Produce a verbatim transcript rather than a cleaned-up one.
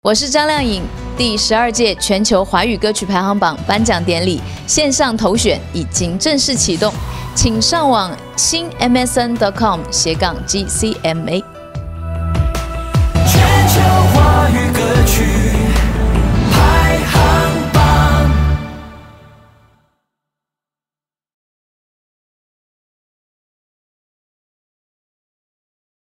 我是张靓颖。第十二届全球华语歌曲排行榜颁奖典礼线上投选已经正式启动，请上网新 M S N dot com 斜杠 G C M A。